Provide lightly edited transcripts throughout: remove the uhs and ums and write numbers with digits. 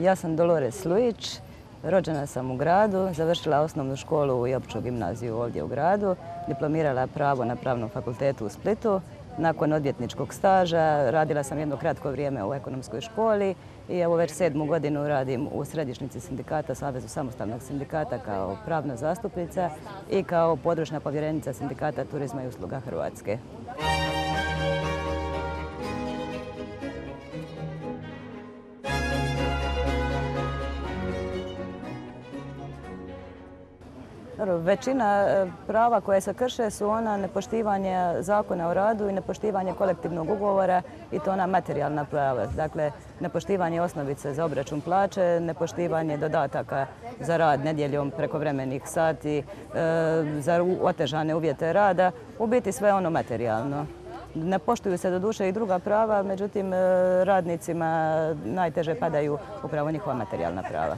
Ja sam Dolores Lujić, rođena sam u gradu, završila osnovnu školu i opću gimnaziju ovdje u gradu, diplomirala pravo na Pravnom fakultetu u Splitu. Nakon odvjetničkog staža radila sam jedno kratko vrijeme u ekonomskoj školi i evo već 7. godinu radim u središnjici sindikata, Savezu samostalnog sindikata kao pravna zastupnica i kao područna povjerenica Sindikata turizma i usluga Hrvatske. Većina prava koje se krše su ona nepoštivanje zakona o radu i nepoštivanje kolektivnog ugovora i to ona materijalna prava. Dakle, nepoštivanje osnovice za obračun plaće, nepoštivanje dodataka za rad nedjeljom, prekovremenih sati, za otežane uvjete rada, u biti sve ono materijalno. Ne poštuju se doduše i druga prava, međutim radnicima najteže padaju upravo njihova materijalna prava.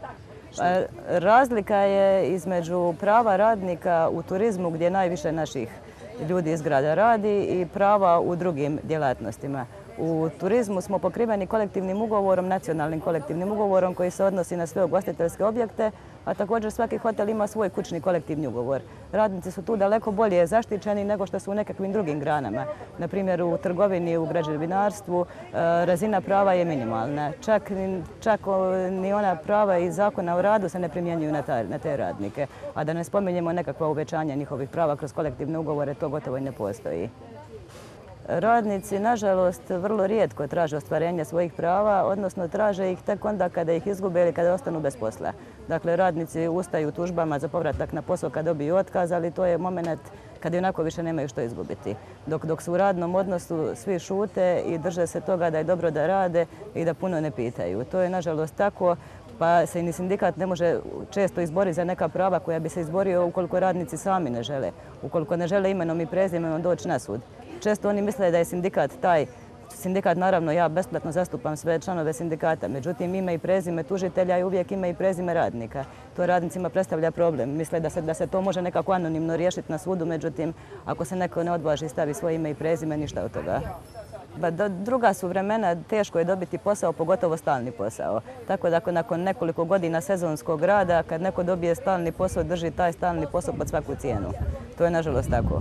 Razlika je između prava radnika u turizmu gdje najviše naših ljudi iz grada radi i prava u drugim djelatnostima. U turizmu smo pokriveni kolektivnim ugovorom, nacionalnim kolektivnim ugovorom koji se odnosi na sve ugostiteljske objekte, a također svaki hotel ima svoj kućni kolektivni ugovor. Radnici su tu daleko bolje zaštićeni nego što su u nekakvim drugim granama. Na primjer, u trgovini, u građevinarstvu razina prava je minimalna. Čak ni ona prava iz zakona o radu se ne primjenjuju na te radnike. A da ne spominjemo nekakva uvećanja njihovih prava kroz kolektivne ugovore, to gotovo i ne postoji. Radnici, nažalost, vrlo rijetko traže ostvarenje svojih prava, odnosno traže ih tek onda kada ih izgube ili kada ostanu bez posla. Dakle, radnici ustaju tužbama za povratak na posao kad dobiju otkaz, ali to je moment kad ionako više nemaju što izgubiti. Dok su u radnom odnosu svi šute i drže se toga da je dobro da rade i da puno ne pitaju. To je nažalost tako, pa se ni sindikat ne može često izboriti za neka prava koja bi se izborio ukoliko radnici sami ne žele, ukoliko ne žele imenom i prezimenom doći na sud. Često oni misle da je sindikat taj. Sindikat, naravno, ja besplatno zastupam sve članove sindikata, međutim ime i prezime tužitelja i uvijek ime i prezime radnika. To radnicima predstavlja problem. Misle da se to može nekako anonimno riješiti na sudu, međutim, ako se neko ne odvaži stavi svoje ime i prezime, ništa od toga. Druga su vremena, teško je dobiti posao, pogotovo stalni posao. Tako da nakon nekoliko godina sezonskog rada, kad neko dobije stalni posao, drži taj stalni posao pod svaku cijenu. To je nažalost tako.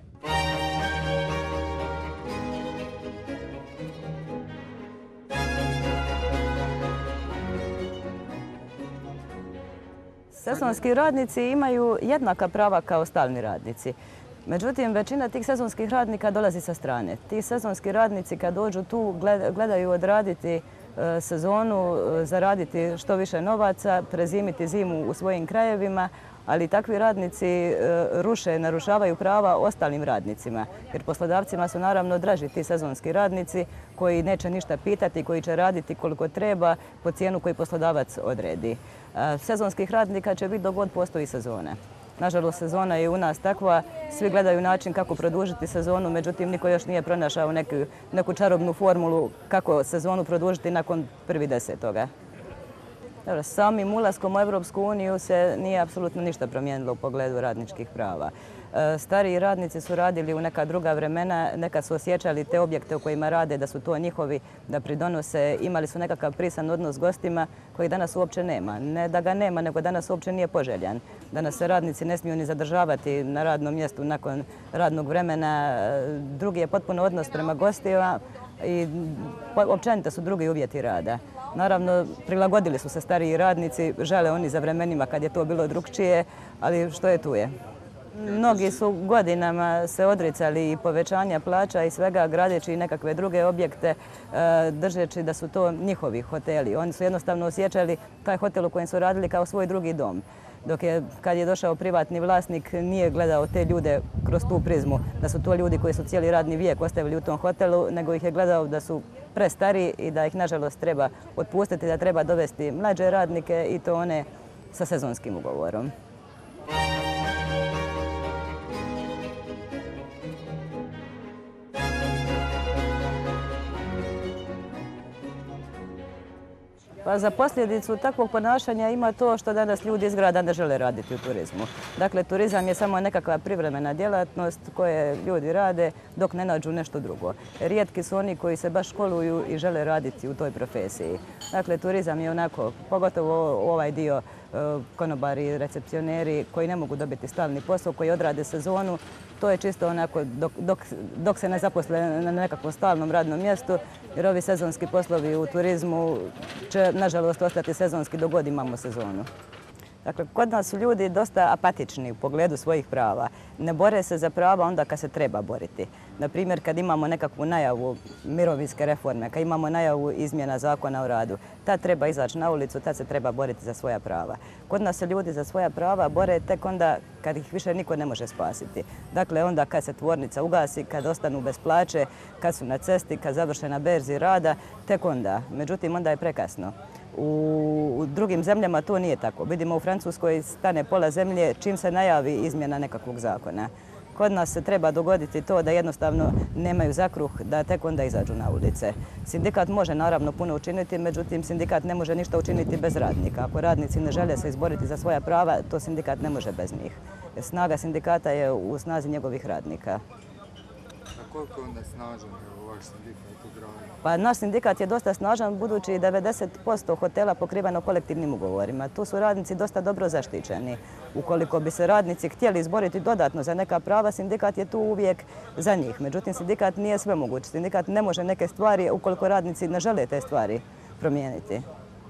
Sezonski radnici imaju jednaka prava kao stalni radnici. Međutim, većina tih sezonskih radnika dolazi sa strane. Ti sezonski radnici kad dođu tu gledaju odraditi sezonu, zaraditi što više novaca, prezimiti zimu u svojim krajevima, ali takvi radnici narušavaju prava ostalim radnicima. Jer poslodavcima su naravno draži ti sezonski radnici koji neće ništa pitati, koji će raditi koliko treba po cijenu koju poslodavac odredi. Sezonskih radnika će biti dok god postoji sezona. Nažalost, sezona je u nas takva, svi gledaju način kako produžiti sezonu, međutim, niko još nije pronašao neku čarobnu formulu kako sezonu produžiti nakon 1.10. Samim ulaskom u Europsku uniju se nije apsolutno ništa promijenilo u pogledu radničkih prava. Stariji radnici su radili u neka druga vremena, nekad su osjećali te objekte u kojima rade da su to njihovi, da pridonose, imali su nekakav prisan odnos s gostima koji danas uopće nema. Ne da ga nema, nego danas uopće nije poželjan. Danas se radnici ne smiju ni zadržavati na radnom mjestu nakon radnog vremena. Drugi je potpuno odnos prema gostima i općenito su drugi uvjeti rada. Naravno, prilagodili su se stariji radnici, žele oni za vremenima kad je to bilo drukčije, ali što je tu je. Mnogi su godinama se odricali i povećanja plaća i svega gradeći nekakve druge objekte, držeći da su to njihovi hoteli. Oni su jednostavno osjećali taj hotel u kojem su radili kao svoj drugi dom. Dok kad je došao privatni vlasnik, nije gledao te ljude kroz tu prizmu, da su to ljudi koji su cijeli radni vijek ostavili u tom hotelu, nego ih je gledao da su prestari i da ih nažalost treba otpustiti, da treba dovesti mlađe radnike i to one sa sezonskim ugovorom. Pa za posljedicu takvog ponašanja ima to što danas ljudi iz grada ne žele raditi u turizmu. Dakle, turizam je samo nekakva privremena djelatnost koje ljudi rade dok ne nađu nešto drugo. Rijetki su oni koji se baš školuju i žele raditi u toj profesiji. Dakle, turizam je onako, pogotovo ovaj dio konobari, recepcioneri koji ne mogu dobiti stalni posao, koji odrade sezonu. To je čisto onako dok se ne zaposle na nekakvom stalnom radnom mjestu, jer ovi sezonski poslovi u turizmu će nažalost ostati sezonski dok god imamo sezonu. Dakle, kod nas su ljudi dosta apatični u pogledu svojih prava. Ne bore se za prava onda kad se treba boriti. Naprimjer, kad imamo nekakvu najavu mirovinske reforme, kad imamo najavu izmjena zakona o radu, tad treba izaći na ulicu, tad se treba boriti za svoja prava. Kod nas se ljudi za svoja prava bore tek onda kad ih više niko ne može spasiti. Dakle, onda kad se tvornica ugasi, kad ostanu bez plaće, kad su na cesti, kad završe na berzi rada, tek onda. Međutim, onda je prekasno. U drugim zemljama to nije tako. Vidimo u Francuskoj stane pola zemlje čim se najavi izmjena nekakvog zakona. Kod nas se treba dogoditi to da jednostavno nemaju za kruh, da tek onda izađu na ulice. Sindikat može naravno puno učiniti, međutim sindikat ne može ništa učiniti bez radnika. Ako radnici ne žele se izboriti za svoja prava, to sindikat ne može bez njih. Snaga sindikata je u snazi njegovih radnika. A koliko je onda snažan vaš sindikat u gradu? Pa naš sindikat je dosta snažan budući 90% hotela pokriveno kolektivnim ugovorima. Tu su radnici dosta dobro zaštićeni. Ukoliko bi se radnici htjeli izboriti dodatno za neka prava, sindikat je tu uvijek za njih. Međutim, sindikat nije svemoguć. Sindikat ne može neke stvari ukoliko radnici ne žele te stvari promijeniti.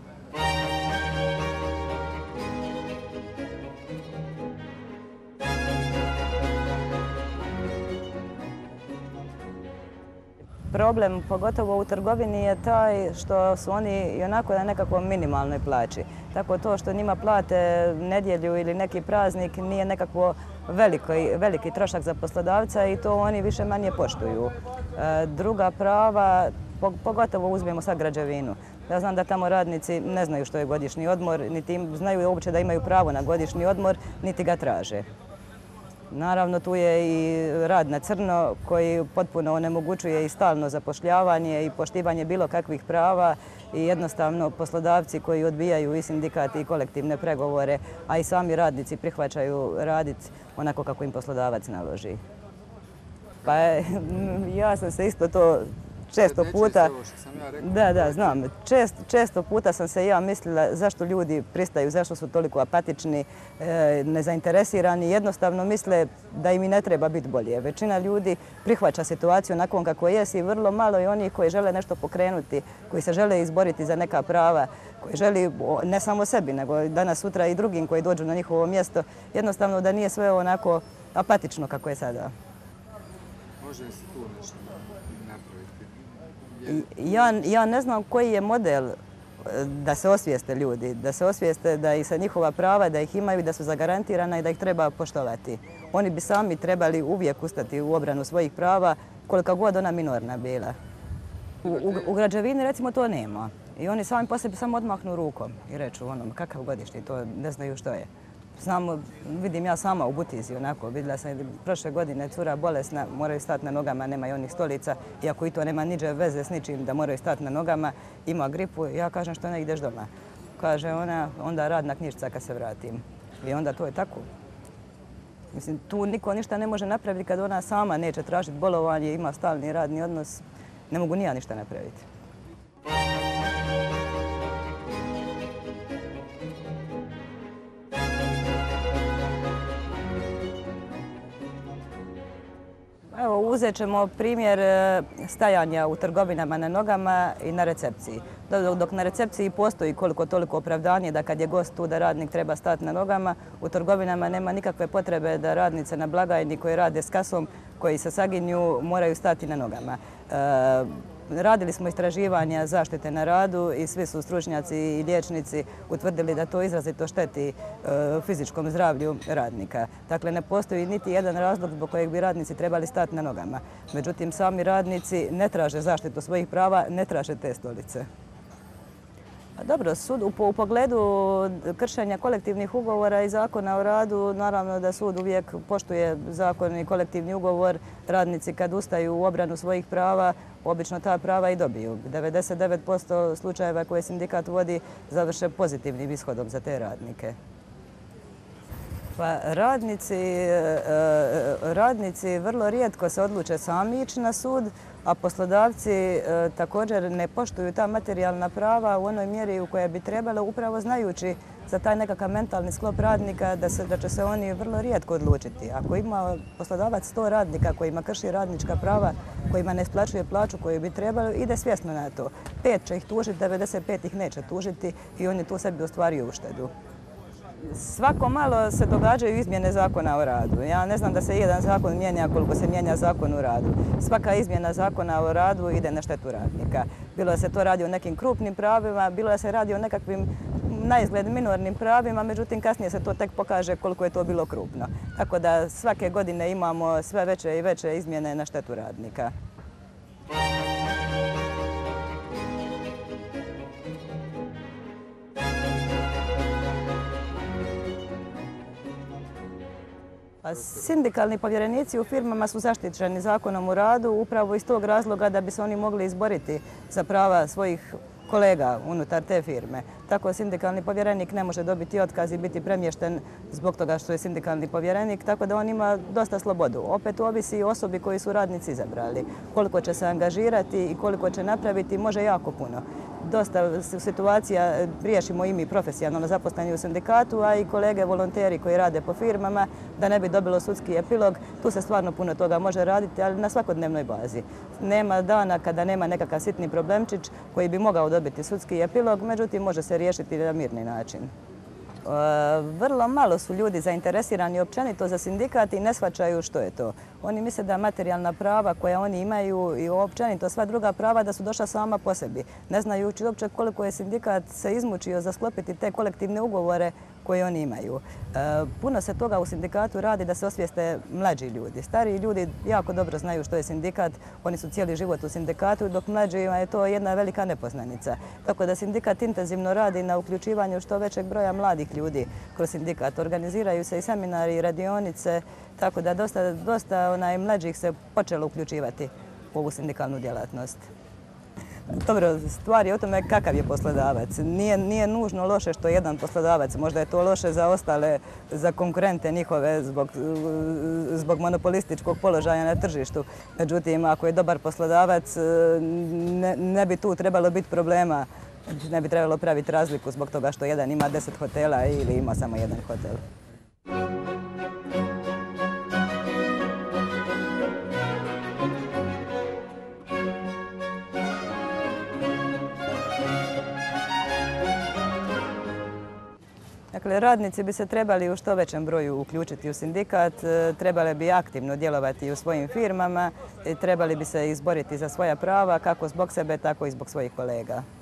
Problem, pogotovo u trgovini, je taj što su oni i onako na nekakvom minimalnoj plaći. Tako to što njima plate nedjelju ili neki praznik nije nekakvo veliki trošak za poslodavca i to oni više manje poštuju. Druga prava, pogotovo uzmemo sad građevinu. Ja znam da tamo radnici ne znaju što je godišnji odmor, niti znaju uopće da imaju pravo na godišnji odmor, niti ga traže. Naravno, tu je i rad na crno koji potpuno onemogućuje i stalno zapošljavanje i poštivanje bilo kakvih prava i jednostavno poslodavci koji odbijaju i sindikati i kolektivne pregovore, a i sami radnici prihvaćaju raditi onako kako im poslodavac naloži. Pa ja sam se isto to često puta... Da, znam. Često puta sam se ja mislila zašto ljudi pristaju, zašto su toliko apatični, nezainteresirani. Jednostavno misle da im i ne treba biti bolje. Većina ljudi prihvaća situaciju onakvom kako jest i vrlo malo je onih koji žele nešto pokrenuti, koji se žele izboriti za neka prava, koji želi ne samo sebi, nego danas sutra i drugim koji dođu na njihovo mjesto. Jednostavno da nije sve onako apatično kako je sada. Može li se tu nešto napraviti? Ja ne znam koji je model da se osvijeste ljudi, da se osvijeste da i sa njihova prava, da ih imaju, da su zagarantirana i da ih treba poštovati. Oni bi sami trebali uvijek ustati u obranu svojih prava, kolika god ona minorna bila. U građevini recimo to nema. I oni sami po sebi samo odmahnu rukom i reču kakav godišnji, to ne znaju što je. Znamo, vidim ja sama u butizi onako, vidjela sam prošle godine cura bolesna, moraju stati na nogama, nemaju onih stolica, iako i to nema niđe veze s ničim da moraju stati na nogama, ima gripu, ja kažem što ne ideš doma. Kaže ona, onda radna knjižica kad se vratim. I onda to je tako. Mislim, tu niko ništa ne može napraviti kad ona sama neće tražiti bolovanje, ima stalni radni odnos, ne mogu ni ja ništa napraviti. Evo, uzet ćemo primjer stajanja u trgovinama na nogama i na recepciji. Dok na recepciji postoji koliko toliko opravdanje da kad je gost tu da radnik treba stati na nogama, u trgovinama nema nikakve potrebe da radnice na blagajni koji rade s kasom, koji se saginju, moraju stati na nogama. Radili smo istraživanja zaštite na radu i svi su stručnjaci i liječnici utvrdili da to izrazito šteti fizičkom zdravlju radnika. Dakle, ne postoji niti jedan razlog zbog kojeg bi radnici trebali stati na nogama. Međutim, sami radnici ne traže zaštitu svojih prava, ne traže te stolice. Dobro, sud u pogledu kršenja kolektivnih ugovora i zakona o radu, naravno da sud uvijek poštuje zakon i kolektivni ugovor. Radnici kad ustaju u obranu svojih prava, obično ta prava i dobiju. 99% slučajeva koje sindikat vodi završe pozitivnim ishodom za te radnike. Pa radnici vrlo rijetko se odluče sami ići na sud, a poslodavci također ne poštuju ta materijalna prava u onoj mjeri u kojoj bi trebalo, upravo znajući za taj nekakav mentalni sklop radnika da će se oni vrlo rijetko odlučiti. Ako ima poslodavac 100 radnika kojima krši radnička prava, kojima ne isplaćuje plaću koju bi trebalo, ide svjesno na to. 5 će ih tužiti, 95 ih neće tužiti i on je tu sebi ostvario uštedu. Svako malo se događaju izmjene zakona o radu. Ja ne znam da se jedan zakon mijenja koliko se mijenja zakon o radu. Svaka izmjena zakona o radu ide na štetu radnika. Bilo da se to radi o nekim krupnim pravima, bilo da se radi o nekakvim naizgled minornim pravima, međutim kasnije se to tek pokaže koliko je to bilo krupno. Tako da svake godine imamo sve veće i veće izmjene na štetu radnika. Sindikalni povjerenici u firmama su zaštićeni zakonom o radu upravo iz tog razloga da bi se oni mogli izboriti za prava svojih kolega unutar te firme. Tako sindikalni povjerenik ne može dobiti otkaz i biti premješten zbog toga što je sindikalni povjerenik, tako da on ima dosta slobodu. Opet ovisi o osobi koju su radnici izabrali. Koliko će se angažirati i koliko će napraviti može jako puno. Dosta situacija riješimo i mi profesionalno zaposleni u sindikatu, a i kolege volonteri koji rade po firmama, da ne bi dobilo sudski epilog. Tu se stvarno puno toga može raditi, ali na svakodnevnoj bazi. Nema dana kada nema nekakav sitni problemčić koji bi mogao dobiti sudski epilog, međutim može se riješiti na mirni način. Vrlo malo su ljudi zainteresirani općenito za sindikat i ne shvaćaju što je to. Oni misle da materijalna prava koja oni imaju i općenito sva druga prava da su došla sama po sebi. Ne znajući uopće koliko je sindikat se izmučio za sklopiti te kolektivne ugovore koje oni imaju. Puno se toga u sindikatu radi da se osvijeste mlađi ljudi. Stariji ljudi jako dobro znaju što je sindikat, oni su cijeli život u sindikatu, dok mlađima je to jedna velika nepoznanica. Tako da sindikat intenzivno radi na uključivanju što većeg broja mladih ljudi kroz sindikat. Organiziraju se i seminari i radionice, tako da dosta mlađih se počelo uključivati u ovu sindikalnu djelatnost. Dobro, stvar je o tome kakav je poslodavac. Nije nužno loše što je jedan poslodavac, možda je to loše za ostale, za konkurente njihove zbog monopolističkog položaja na tržištu. Međutim, ako je dobar poslodavac, ne bi tu trebalo biti problema. Ne bi trebalo praviti razliku zbog toga što jedan ima 10 hotela ili ima samo jedan hotel. Dakle, radnici bi se trebali u što većem broju uključiti u sindikat, trebali bi aktivno djelovati u svojim firmama, trebali bi se izboriti za svoja prava kako zbog sebe, tako i zbog svojih kolega.